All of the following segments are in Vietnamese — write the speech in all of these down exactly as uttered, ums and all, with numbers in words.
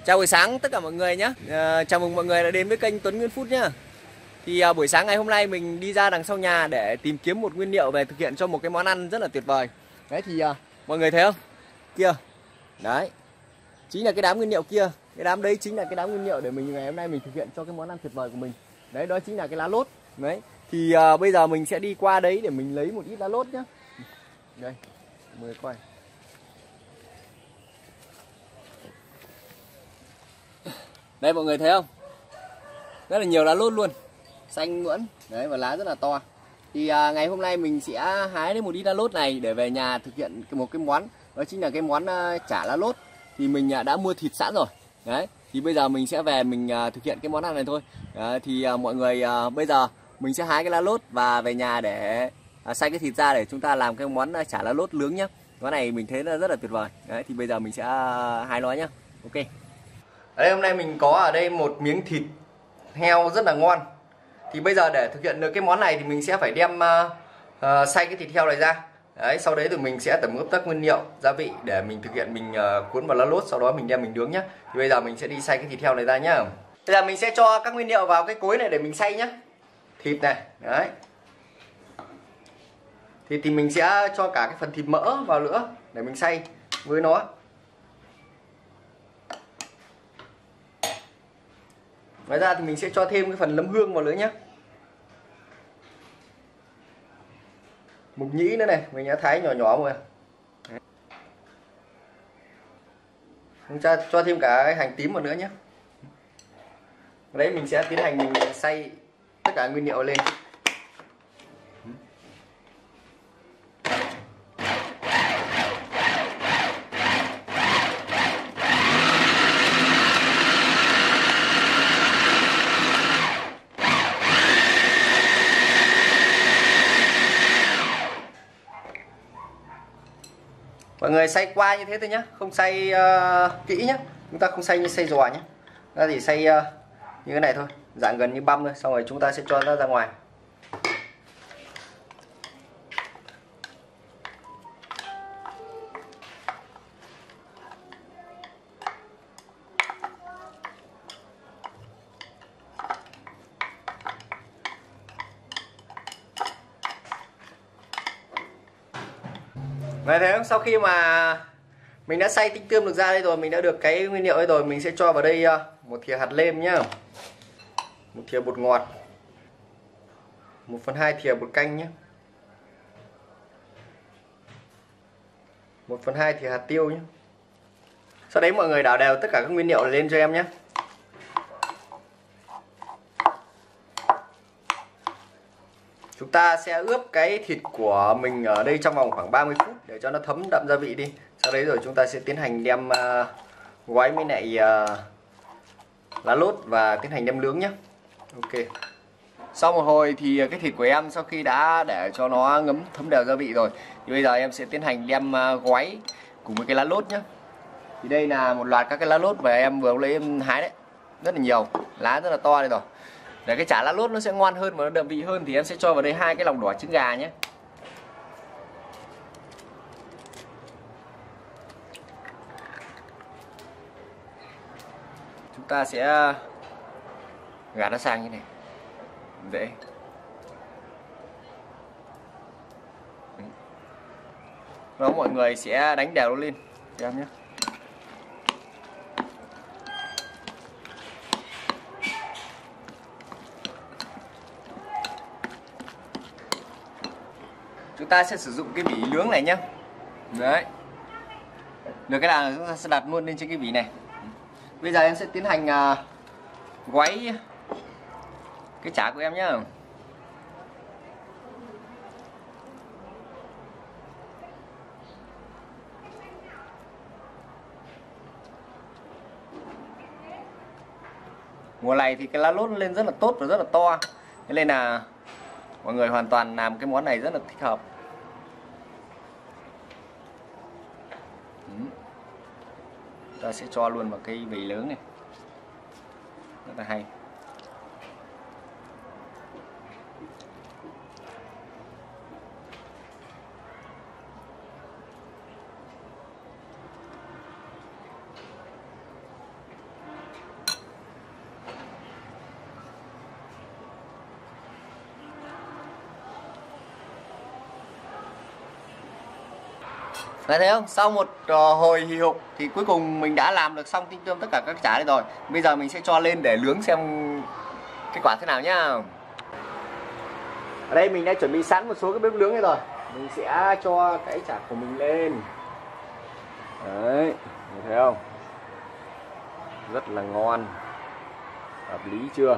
Chào buổi sáng tất cả mọi người nhé. À, chào mừng mọi người đã đến với kênh Tuấn Nguyên Food nhá. Thì à, buổi sáng ngày hôm nay mình đi ra đằng sau nhà để tìm kiếm một nguyên liệu về thực hiện cho một cái món ăn rất là tuyệt vời. Đấy thì à, mọi người thấy không? Kia. Đấy. Chính là cái đám nguyên liệu kia. Cái đám đấy chính là cái đám nguyên liệu để mình ngày hôm nay mình thực hiện cho cái món ăn tuyệt vời của mình. Đấy, đó chính là cái lá lốt. Đấy. Thì à, bây giờ mình sẽ đi qua đấy để mình lấy một ít lá lốt nhá. Đây. Mời quay. Đây mọi người thấy không? Rất là nhiều lá lốt luôn. Xanh mượn. Đấy, và lá rất là to. Thì à, ngày hôm nay mình sẽ hái đến một ít lá lốt này để về nhà thực hiện một cái món. Đó chính là cái món à, chả lá lốt. Thì mình à, đã mua thịt sẵn rồi. Đấy, thì bây giờ mình sẽ về mình à, thực hiện cái món ăn này thôi. Đấy, thì à, mọi người à, bây giờ mình sẽ hái cái lá lốt và về nhà để à, xay cái thịt ra để chúng ta làm cái món à, chả lá lốt nướng nhá. Món này mình thấy rất là tuyệt vời. Đấy, thì bây giờ mình sẽ à, hái nó nhá. Ok. Ở đây hôm nay mình có ở đây một miếng thịt heo rất là ngon. Thì bây giờ để thực hiện được cái món này thì mình sẽ phải đem uh, uh, xay cái thịt heo này ra. Đấy, sau đấy thì mình sẽ tẩm ướp các nguyên liệu, gia vị để mình thực hiện mình uh, cuốn vào lá lốt, sau đó mình đem mình nướng nhá. Thì bây giờ mình sẽ đi xay cái thịt heo này ra nhá. Bây giờ mình sẽ cho các nguyên liệu vào cái cối này để mình xay nhá. Thịt này, đấy. Thịt thì mình sẽ cho cả cái phần thịt mỡ vào nữa để mình xay với nó. Ngoài ra thì mình sẽ cho thêm cái phần nấm hương vào nữa nhé. Mục nhĩ nữa này, mình đã thái nhỏ nhỏ rồi. Mình cho, cho thêm cả cái hành tím vào nữa nhé. Đấy mình sẽ tiến hành mình xay tất cả nguyên liệu lên. Mọi người xay qua như thế thôi nhé, không xay uh, kỹ nhé. Chúng ta không xay như xay giò nhé. Ta chỉ xay uh, như thế này thôi, dạng gần như băm thôi. Xong rồi chúng ta sẽ cho nó ra ngoài. Vậy thế sau khi mà mình đã xay tinh tươm được ra đây rồi, mình đã được cái nguyên liệu đây rồi, mình sẽ cho vào đây một thìa hạt lêm nhá, một thìa bột ngọt, một phần hai thìa bột canh nhé, một phần hai thìa hạt tiêu nhé. Sau đấy mọi người đảo đều tất cả các nguyên liệu này lên cho em nhé. Chúng ta sẽ ướp cái thịt của mình ở đây trong vòng khoảng ba mươi phút để cho nó thấm đậm gia vị đi. Sau đấy rồi chúng ta sẽ tiến hành đem uh, gói với lại uh, lá lốt và tiến hành đem nướng nhé. Ok. Sau một hồi thì cái thịt của em sau khi đã để cho nó ngấm thấm đều gia vị rồi thì bây giờ em sẽ tiến hành đem uh, gói cùng với cái lá lốt nhé. Thì đây là một loạt các cái lá lốt và em vừa lấy em hái đấy, rất là nhiều, lá rất là to đây rồi. Để cái chả lá lốt nó sẽ ngon hơn và nó đậm vị hơn thì em sẽ cho vào đây hai cái lòng đỏ trứng gà nhé. Chúng ta sẽ gạt nó sang như này, dễ. Đó, mọi người sẽ đánh đều nó lên cho em nhé. Chúng ta sẽ sử dụng cái vỉ nướng này nhé. Đấy. Được cái là chúng ta sẽ đặt luôn lên trên cái vỉ này. Bây giờ em sẽ tiến hành uh, gói cái chả của em nhé. Mùa này thì cái lá lốt lên rất là tốt và rất là to. Thế nên là mọi người hoàn toàn làm cái món này rất là thích hợp. Ta sẽ cho luôn vào cái vỉ lớn này, rất là hay. Đấy, thấy không? Sau một uh, hồi hì hục thì cuối cùng mình đã làm được xong tinh tươm tất cả các chả đây rồi. Bây giờ mình sẽ cho lên để nướng xem kết quả thế nào nhá. Ở đây mình đã chuẩn bị sẵn một số cái bếp nướng này rồi. Mình sẽ cho cái chả của mình lên. Đấy, thấy không? Rất là ngon. Hợp lý chưa?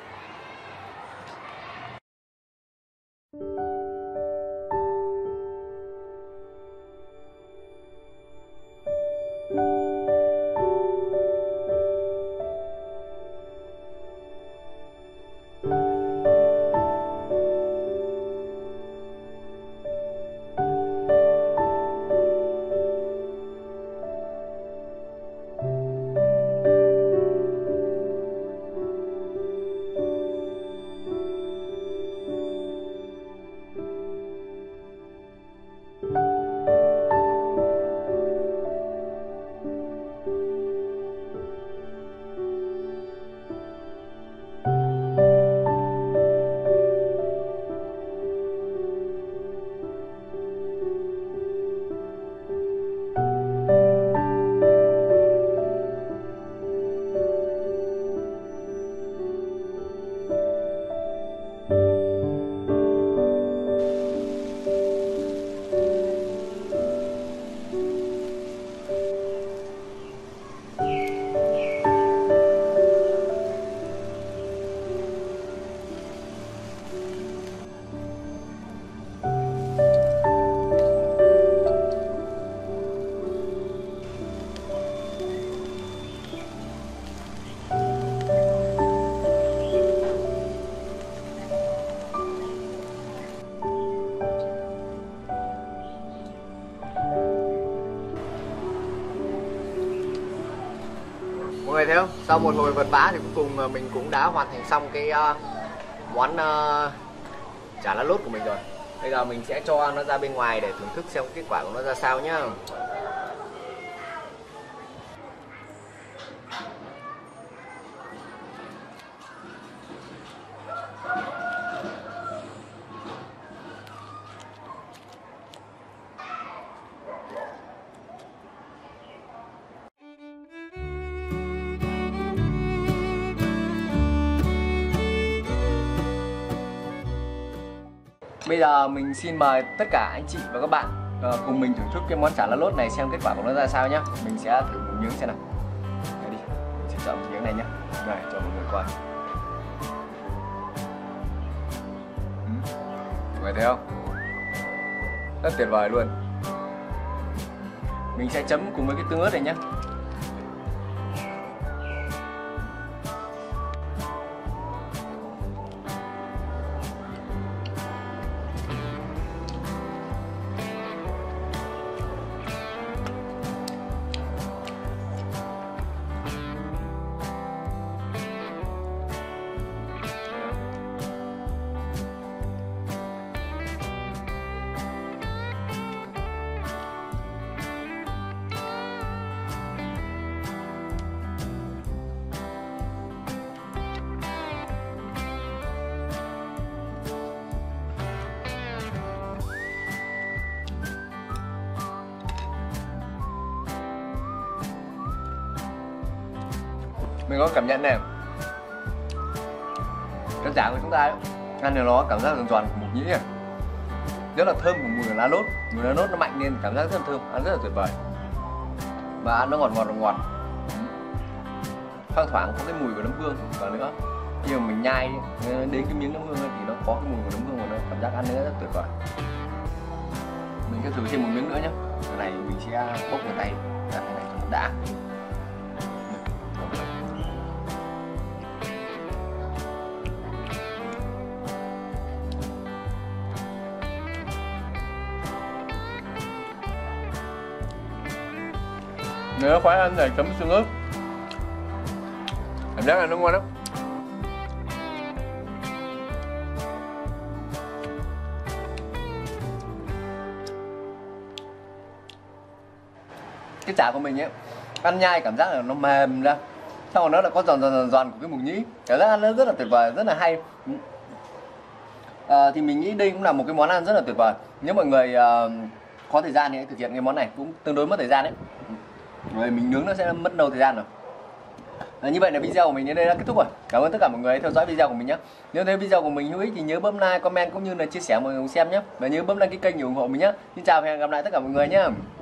Mọi người thấy không? Sau một hồi vật vã thì cuối cùng mình cũng đã hoàn thành xong cái uh, món uh, chả lá lốt của mình rồi. Bây giờ mình sẽ cho nó ra bên ngoài để thưởng thức xem kết quả của nó ra sao nhá. Bây giờ mình xin mời tất cả anh chị và các bạn uh, cùng mình thưởng thức cái món chả lá lốt này xem kết quả của nó ra sao nhé. Mình sẽ thử một miếng xem nào. Đây đi, mình sẽ chọn một miếng này nhé. Rồi, cho mọi người coi. Ừ. Mọi người thấy không? Rất tuyệt vời luôn. Mình sẽ chấm cùng với cái tương ớt này nhé. Mình có cảm nhận này, cái chả của chúng ta ấy, ăn thì nó cảm giác giòn giòn của mục nhĩ này, rất là thơm của mùi lá lốt. Mùi lá lốt nó mạnh lên, cảm giác rất là thơm, ăn rất là tuyệt vời. Và ăn nó ngọt ngọt ngọt, thoang thoảng có cái mùi của nấm hương. Và nữa khi mà mình nhai đến cái miếng nấm hương thì nó có cái mùi của nấm hương và nó cảm giác ăn nó rất tuyệt vời. Mình sẽ thử thêm một miếng nữa nhé. Cái này mình sẽ bốc vào tay ăn cái này cho nó đã. Nếu khoái ăn này chấm xương ớt, cảm giác là nó ngon lắm. Cái chả của mình ấy, ăn nhai cảm giác là nó mềm ra, xong rồi nó lại có giòn giòn giòn giòn của cái mục nhĩ, cảm giác ăn nó rất là tuyệt vời, rất là hay. À, thì mình nghĩ đây cũng là một cái món ăn rất là tuyệt vời. Nếu mọi người uh, có thời gian thì thực hiện cái món này cũng tương đối mất thời gian đấy. Rồi mình nướng nó sẽ mất lâu thời gian rồi. À, như vậy là video của mình đến đây đã kết thúc rồi. Cảm ơn tất cả mọi người theo dõi video của mình nhé. Nếu thấy video của mình hữu ích thì nhớ bấm like, comment cũng như là chia sẻ mọi người cùng xem nhé. Và nhớ bấm đăng ký kênh để ủng hộ mình nhé. Xin chào và hẹn gặp lại tất cả mọi người nhé.